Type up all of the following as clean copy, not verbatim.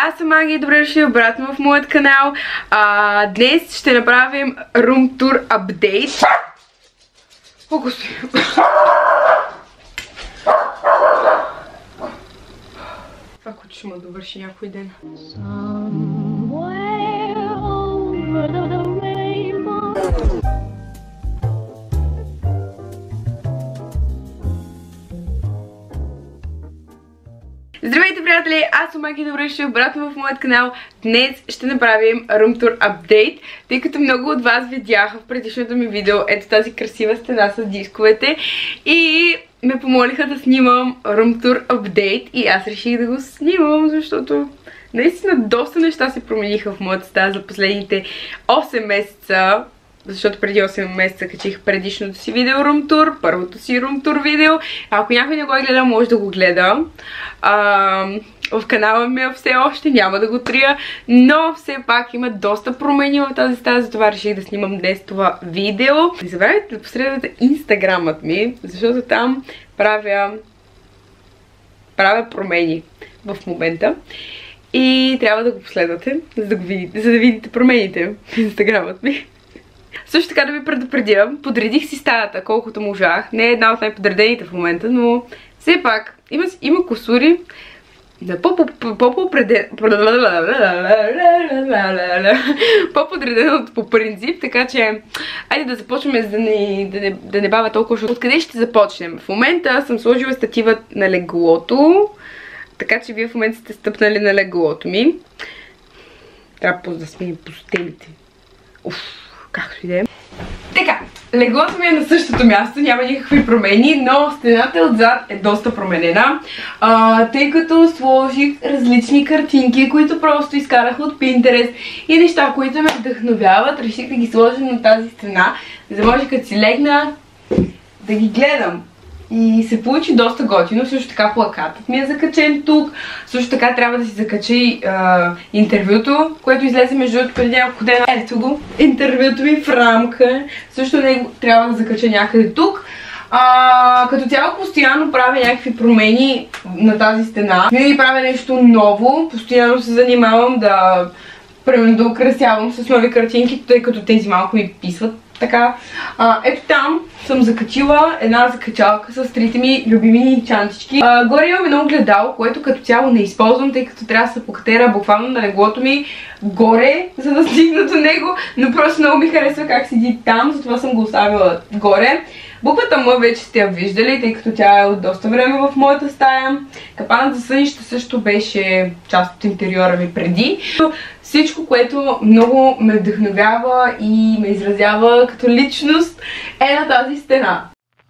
аз съм Маги и добре дошли обратно в моят канал. Днес ще направим Room Tour апдейт. О, господи! Това куче ще ме довърши някой ден. Здравейте, приятели! Аз съм Маги и добре дошли обратно в моят канал. Днес ще направим Room Tour апдейт, тъй като много от вас видяха в предишното ми видео ето тази красива стена с дисковете и ме помолиха да снимам Room Tour апдейт и аз реших да го снимам, защото наистина доста неща се промениха в моята стая за последните 8 месеца. Защото преди 8 месеца качих предишното си видео Room Tour, първото си Room Tour видео. Ако някой не го е гледал, може да го гледа. В канала ми все още, няма да го трия, но все пак има доста промени в тази стая, затова реших да снимам днес това видео. Не забравяйте да последвате инстаграмът ми, защото там правя промени в момента. И трябва да го последвате, за да видите промените в инстаграмът ми. Също така да ви предупредя, подредих си стаята колкото можах. Не е една от най-подредените в момента, но все пак има кусури на по-подреденото по принцип, така че айде да започнем, за да не бавя толкова. Откъде ще започнем? В момента съм сложила статива на леглото, така че вие в момента сте стъпнали на леглото ми. Трябва да сменим постелите. Както и да е. Така, леглото ми е на същото място, няма никакви промени, но стената отзад е доста променена, тъй като сложих различни картинки, които просто изкарах от Pinterest и неща, които ме вдъхновяват. Реших да ги сложа на тази стена, за да може като си легна да ги гледам. И се получи доста готино. Също така плакатът ми е закачен тук. Също така трябва да си закача и интервюто, което излезе между другото преди няколко дена. Ето го, интервюто ми в рамка. Също него трябва да закача някъде тук. Като цяло постоянно правя някакви промени на тази стена. Винаги правя нещо ново. Постоянно се занимавам да украсявам с нови картинки, тъй като тези малко ми писват. Така, ето там съм закачила една закачалка с трите ми любими чантички. Горе имам едно огледало, което като цяло не използвам, тъй като трябва да се покатера буквално на леглото ми горе, за да стигна до него, но просто много ми харесва как седи там, затова съм го оставила горе. Буквата М вече сте я виждали, тъй като тя е от доста време в моята стая. Капанът за сънища също беше част от интериора ми преди. Всичко, което много ме вдъхновява и ме изразява като личност, е на тази стена.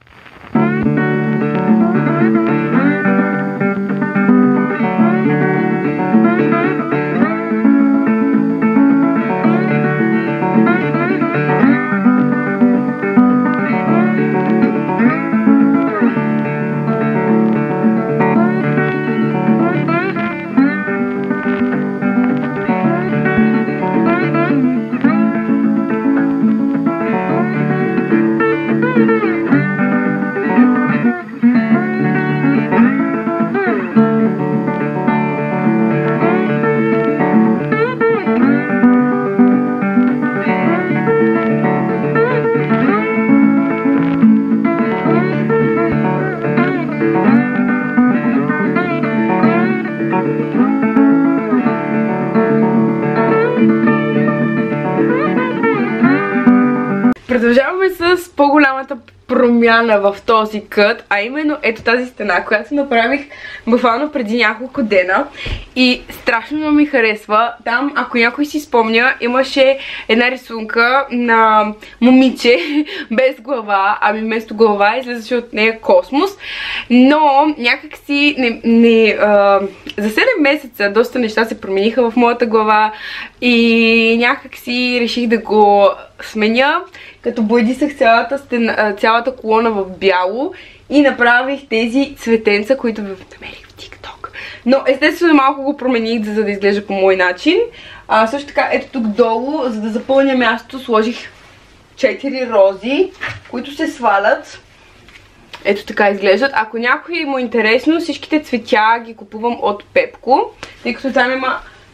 Продължаваме с по-голямата промяна в този кът, а именно ето тази стена, която направих буквално преди няколко дена и страшно ми харесва. Там, ако някой си спомня, имаше една рисунка на момиче без глава, ами вместо глава излезаше от нея космос, но някакси за 7 месеца доста неща се промениха в моята глава и някакси реших да го сменя, като боядисах цялата колона в бяло и направих тези цветенца, които намерих в TikTok. Но естествено малко го промених, за да изглежда по мой начин. Също така, ето тук долу, за да запълня мястото, сложих 4 рози, които се свалят. Ето така изглеждат. Ако някой му е интересно, всичките цветя ги купувам от Пепко, тъй като там има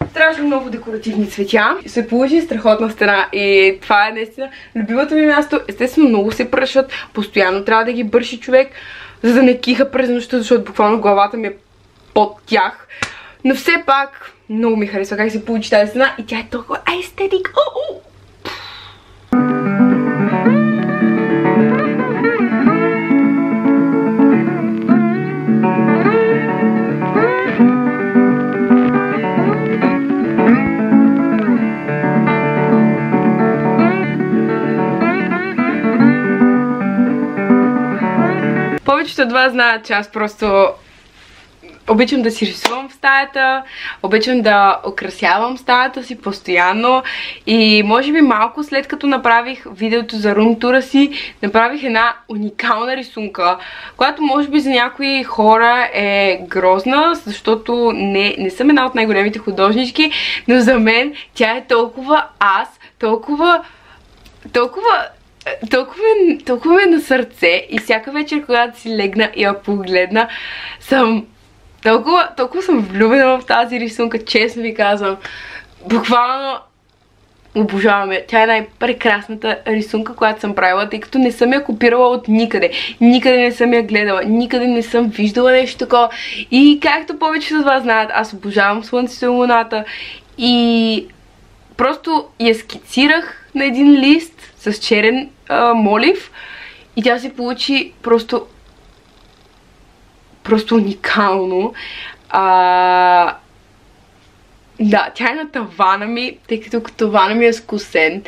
страшно много декоративни цветя. Се получи страхотна стена и това е наистина любимото ми място. Естествено много се пръшат, постоянно трябва да ги бърши човек, за да не киха през нощта, защото буквално главата ми е под тях. Но все пак много ми харесва как се получи тази стена и тя е толкова естетик. Повечето от вас знаят, че аз просто обичам да си рисувам в стаята, обичам да украсявам стаята си постоянно и може би малко след като направих видеото за рум-тура си, направих една уникална рисунка, която може би за някои хора е грозна, защото не съм една от най-големите художнички, но за мен тя е толкова толкова ме на сърце и всяка вечер, когато си легна и я погледна, толкова съм влюбена в тази рисунка, честно ви казвам. Буквално обожавам я. Тя е най-прекрасната рисунка, която съм правила, тъй като не съм я копирала от никъде. Никъде не съм я гледала, никъде не съм виждала нещо такова. И както повечето от вас знаят, аз обожавам Слънцето и Луната и просто я скицирах на един лист с черен молив и тя се получи просто уникално. Да, тя е на тавана ми, тъй като тавана ми е скосен.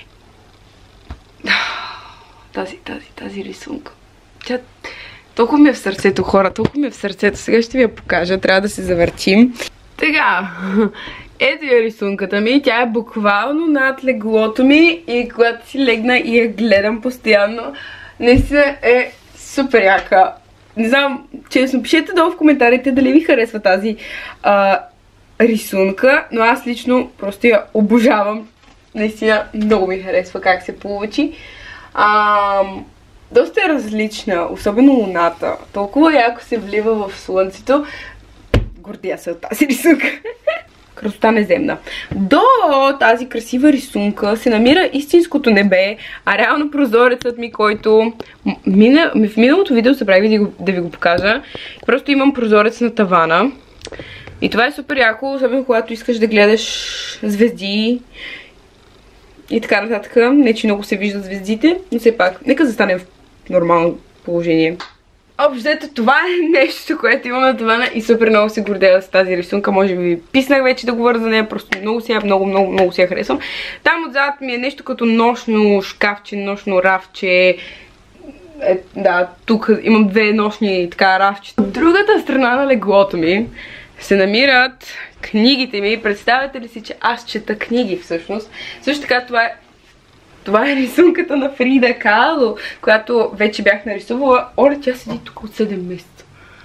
Тази рисунка. Тя толкова ми е в сърцето, хора, толкова ми е в сърцето. Сега ще ви я покажа, трябва да се завъртим. Така, ето я рисунката ми, тя е буквално над леглото ми и когато си легна и я гледам постоянно, наистина е супер яка. Не знам, честно, пишете долу в коментарите дали ви харесва тази рисунка, но аз лично просто я обожавам. Наистина много ми харесва как се получи. Доста е различна, особено луната. Толкова яко се влива в слънцето. Гордия се от тази рисунка. Красота неземна. До тази красива рисунка се намира истинското небе, а реално прозорецът ми, който в миналото видео забравих да ви го покажа. Просто имам прозорец на тавана. И това е супер яко, особено когато искаш да гледаш звезди и така нататък. Не, че много се виждат звездите, но все пак, нека застанем в нормално положение. Общо, това е нещо, което имам на тавана и супер много се гордея с тази рисунка. Може би ви писнах вече да говоря за нея, просто много се я харесвам. Там отзад ми е нещо като нощно шкафче, нощно рафче. Да, тук имам две нощни така рафчета. От другата страна на леглото ми се намират книгите ми. Представете ли си, че аз чета книги всъщност? Също така това е рисунката на Фрида Кало, която вече бях нарисувала. Оля, тя седи тук от 7 месеца.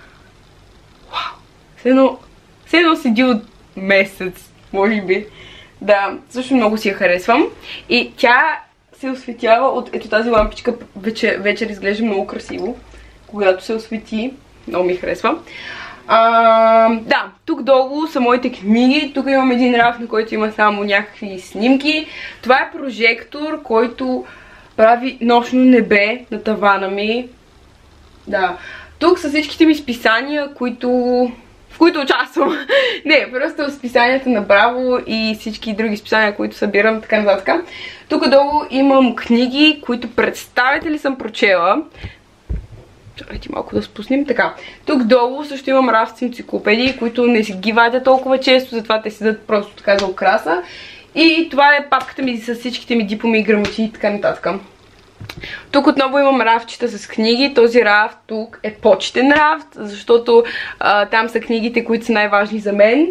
Вау! Все едно седи от месец, може би. Да, също много си я харесвам. И тя се осветява от ето тази лампичка. Вечер изглежда много красиво, когато се освети. Много ми харесва. Да, тук долу са моите книги. Тук имам един раф, на който има само някакви снимки. Това е прожектор, който прави нощно небе на тавана ми. Да. Тук са всичките ми списания, в които участвам. Не, просто списанията на Браво и всички други списания, които събирам, така нататък. Тук долу имам книги, които представете ли съм прочела. Чакайте малко да спуснем. Така, тук долу също имам рафт с енциклопедии, които не си ги вадя толкова често, затова те седат просто така за украса. И това е папката ми с всичките ми дипломи, грамоти и така нататък. Тук отново имам рафчета с книги. Този рафт тук е почетен рафт, защото там са книгите, които са най-важни за мен.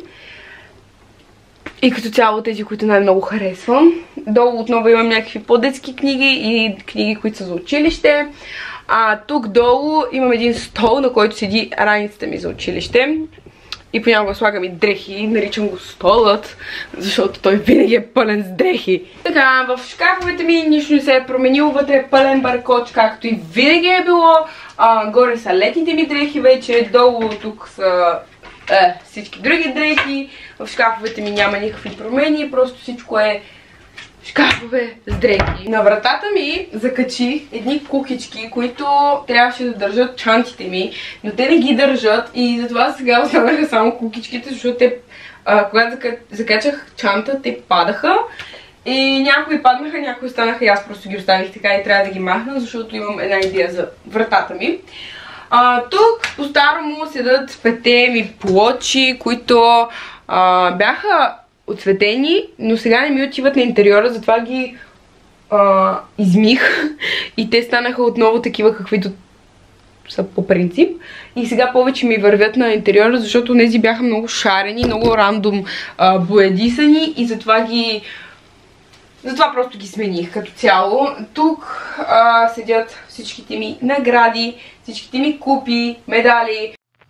И като цяло тези, които най-много харесвам. Долу отново имам някакви по-детски книги и книги, които са за училище. Тук долу имам един стол, на който седи раницата ми за училище. И понякога слагам и дрехи, наричам го столът, защото той винаги е пълен с дрехи. Така, в шкафовете ми нищо не се е променило, вътре е пълен баркоч, както и винаги е било. Горе са летните ми дрехи вече, долу тук са всички други дрехи. В В шкафовете ми няма никакви промени, просто всичко е шкафове с дрехи. На вратата ми закачих едни кукички, които трябваше да държат чантите ми, но те не ги държат и затова сега останаха само кукичките, защото те, когато закачах чанта, те падаха. И някои паднаха, някои останаха и аз просто ги оставих така и трябва да ги махна, защото имам една идея за вратата ми. Тук по-старому седат 5-те ми плочи, които бяха отцветени, но сега не ми отиват на интериора, затова ги измих и те станаха отново такива, каквито са по принцип. И сега повече ми вървят на интериора, защото тези бяха много шарени, много рандом боядисани и затова просто ги смених като цяло. Тук седят всичките ми награди, всичките ми купи, медали.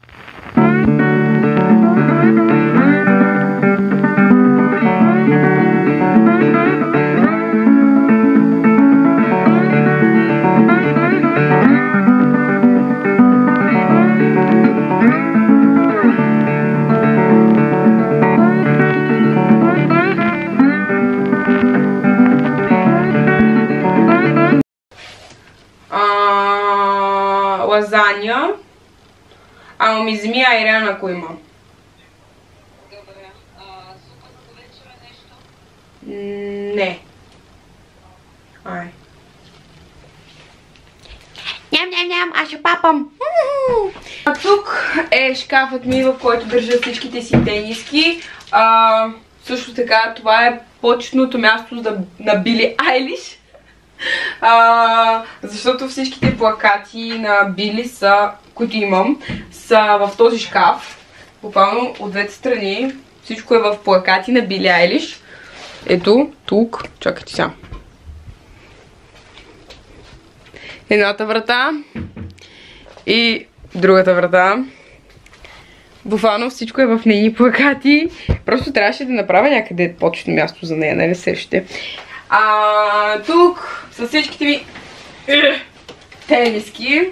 Лазаня. Ама ми вземи айран, ако има. Добре. Супа за вечера нещо? Не. Ай. Ням, аз ще папам. А тук е шкафът ми, в който държа всичките си тениски. Също така, това е почетното място на Били Айлиш. Защото всичките плакати на Били които имам, са в този шкаф. Буквално от двете страни. Всичко е в плакати на Били Айлиш. Ето, тук. Чакайте сега. Едната врата и другата врата. Буквално всичко е в нейни плакати. Просто трябваше да направя някъде почетно място за нея, не се ще. Тук са всичките ми тениски,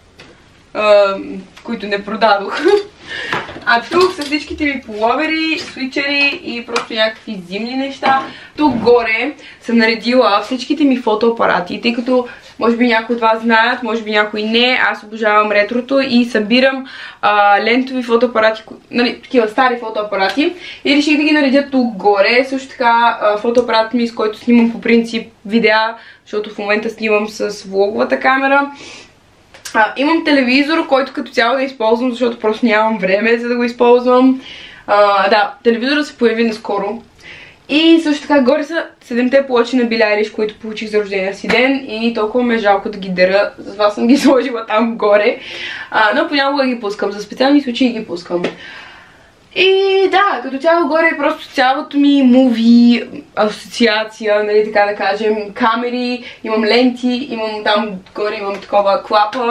които не продадох. Тук са всичките ми пуловери, свичери и просто някакви зимни неща. Тук горе съм наредила всичките ми фотоапарати, тъй като може би някои от вас знаят, може би някои не. Аз обожавам ретрото и събирам лентови фотоапарати, нали, такива стари фотоапарати. И реших да ги наредя тук горе. Също така фотоапарат ми, с който снимам по принцип видеа, защото в момента снимам с влоговата камера. Имам телевизор, който като цяло да използвам, защото просто нямам време за да го използвам. Да, телевизорът се появи наскоро. И също така горе са 7-те плочи на Били Айлиш, които получих за рождения си ден и толкова ме е жалко да ги дера, затова съм ги сложила там горе. Но понякога ги пускам, за специални случаи ги пускам. И да, като цяло горе е просто цялото ми муви асоциация, нали така да кажем, камери, имам ленти, имам там горе, имам такова клапа.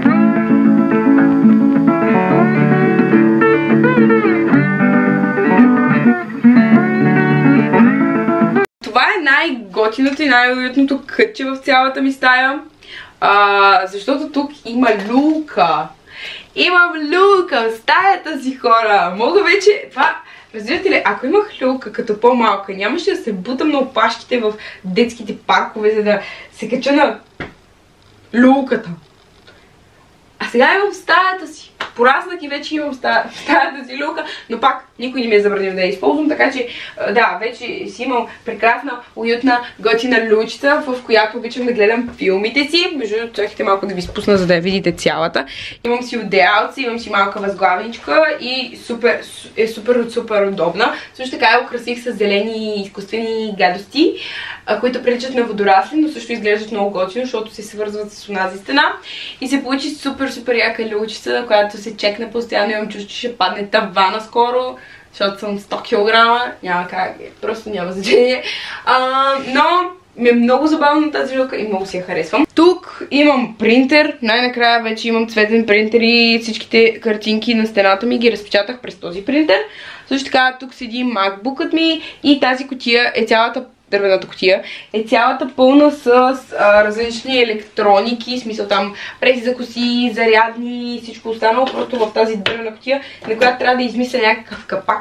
Това е най-готиното и най-уютното кътче в цялата ми стая, защото тук има люлка. Имам люлка в стаята си, хора. Мога вече... Това... Разбирате ли, ако имах люлка като по-малка, нямаше да се бутам на опашките в детските паркове, за да се кача на люлката. А сега имам в стаята си. Пораснах и вече имам в стаята си люлка, но пак никой не ми е забранил да я използвам, така че да, вече си имам прекрасна, уютна, готина люлчица, в която обичам да гледам филмите си. Между другото, чакайте малко да ви спусна, за да я видите цялата. Имам си одеялце, имам си малка възглавничка и супер удобна. Също така я украсих с зелени изкуствени гадости, които приличат на водорасли, но също изглеждат много готино, защото се свързват с онази стена. И се получи супер яка люлчица, която се чекна постоянно. Имам чувство, че ще падне тавана скоро, защото съм 100 кг. Няма как, просто няма значение. Но ми е много забавна тази люлка и много си я харесвам. Тук имам принтер. Най-накрая вече имам цветен принтер и всичките картинки на стената ми ги разпечатах през този принтер. Също така тук седи MacBook-ът ми и тази кутия е цялата, дървената кутия, е цялата пълна с различни електроники, в смисъл там преси за коси, зарядни и всичко останало, просто в тази дървена кутия, на която трябва да измисля някакъв капак,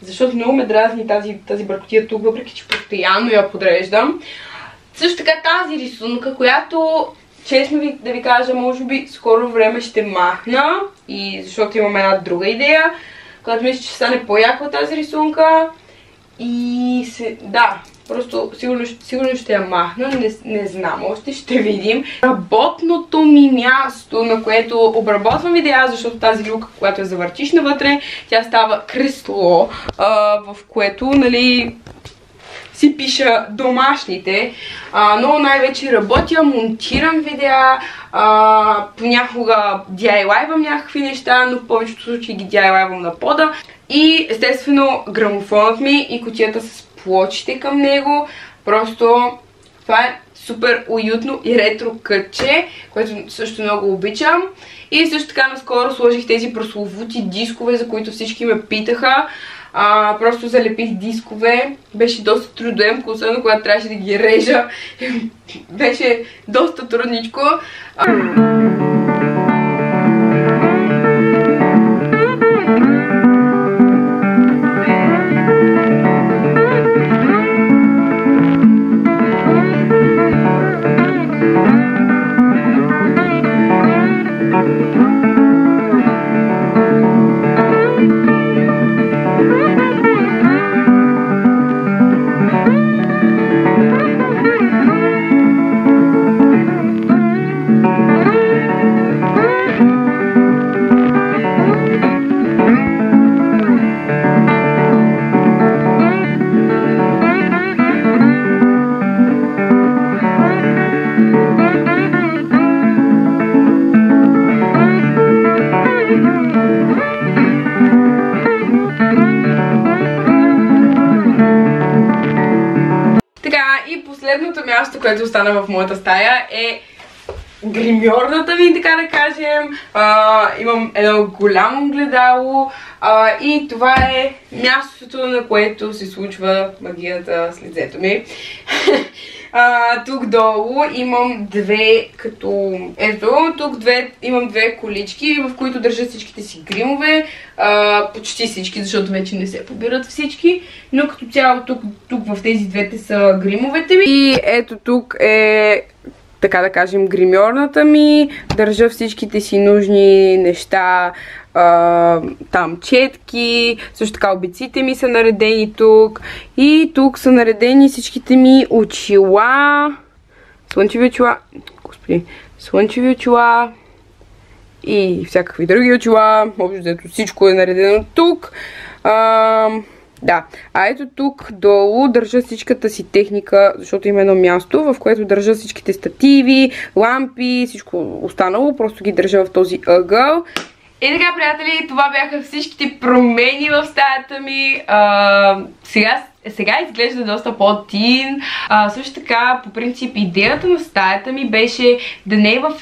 защото много ме дразни тази бъркотия тук, въпреки че постоянно я подреждам. Също така тази рисунка, която, честно да ви кажа, може би скоро време ще махна, и защото имам една друга идея, която мисля, че ще стане по-яка от тази рисунка. И да, просто сигурно ще я махна, не знам, още ще видим. Работното ми място, на което обработвам видеа, защото тази люка, когато я завъртиш навътре, тя става кресло, в което, нали, си пиша домашните, но най-вече работя, монтирам видеа, понякога DIY-вам някакви неща, но в повечето случаи ги DIY-вам на пода. И естествено грамофонът ми и кутията с плочите към него. Просто това е супер уютно и ретро кътче, което също много обичам. И също така наскоро сложих тези прословути дискове, за които всички ме питаха. Просто залепих дискове. Беше доста трудоемко, особено когато трябваше да ги режа. Беше доста трудничко. Последното място, което остана в моята стая, е гримьорната ми, така да кажем. Имам едно голямо огледало и това е мястото, на което се случва магията с лицето ми. Тук долу имам две, като ето, тук имам две колички, в които държа всичките си гримове, почти всички, защото вече не се побират всички, но като цяло тук в тези двете са гримовете ми. И ето тук е, така да кажем, гримьорната ми, държа всичките си нужни неща, там четки, също така обиците ми са наредени тук и тук са наредени всичките ми очила, слънчеви очила, господи, слънчеви очила и всякакви други очила, общо всичко е наредено тук. Да, ето тук долу държа всичката си техника, защото има едно място, в което държа всичките стативи, лампи, всичко останало, просто ги държа в този ъгъл. И така, приятели, това бяха всичките промени в стаята ми. Сега изглежда доста по-тин. Също така, по принцип, идеята на стаята ми беше да не е в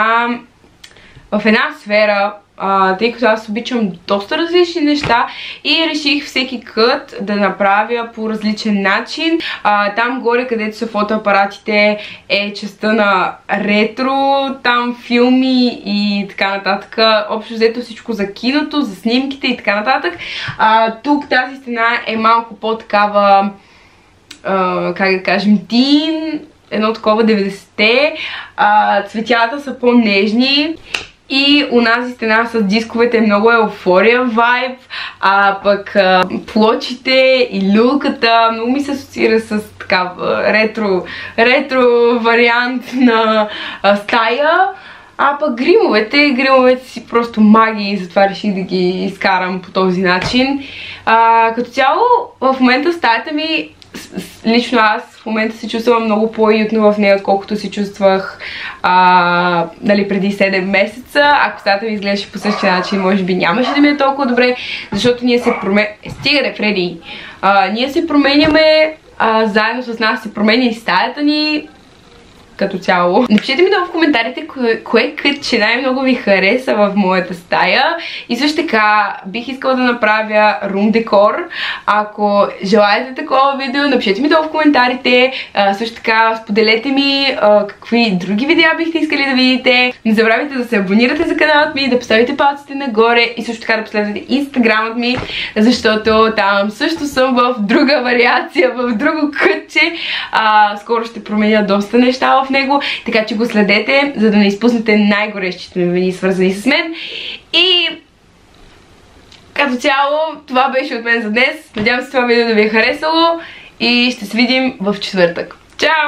една сфера, тъй като аз обичам доста различни неща и реших всеки кът да направя по различен начин. Там горе, където са фотоапаратите, е частта на ретро, там филми и така нататък. Общо взето всичко за киното, за снимките и така нататък. Тук тази стена е малко по-такава, как да кажем, тин, едно такова 90-те. Цветята са по-нежни. И унази стена с дисковете е много еуфория вайб, пък плочите и люлката много ми се асоциира с такава ретро вариант на стая. Пък гримовете си просто магии и затова реших да ги изкарам по този начин. Като цяло в момента стаята ми, лично аз в момента се чувствам много по-уютно в нея, отколкото се чувствах преди 7 месеца. Ако стаята ми изглеждаше по същия начин, може би нямаше да ми е толкова добре, защото ние се променяме. Стига да, Фреди! Ние се променяме, заедно с нас се променя и стаята ни. като цяло. Напишете ми долу в коментарите кое кътче най-много ви хареса в моята стая. И също така бих искала да направя рум декор. Ако желаете такова видео, напишете ми долу в коментарите. Също така споделете ми какви други видеа бихте искали да видите. Не забравяйте да се абонирате за каналът ми, да поставите палците нагоре и също така да последвате инстаграмът ми, защото там също съм в друга вариация, в друго кътче. Скоро ще променя доста неща в него, така че го следете, за да не изпуснете най-горещите новини, свързани с мен. И като цяло, това беше от мен за днес. Надявам се това видео да ви е харесало и ще се видим в четвъртък. Чао!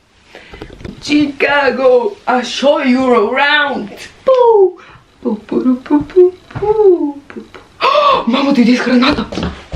Chicago, I'll show you around. Мамо, дойде с храната!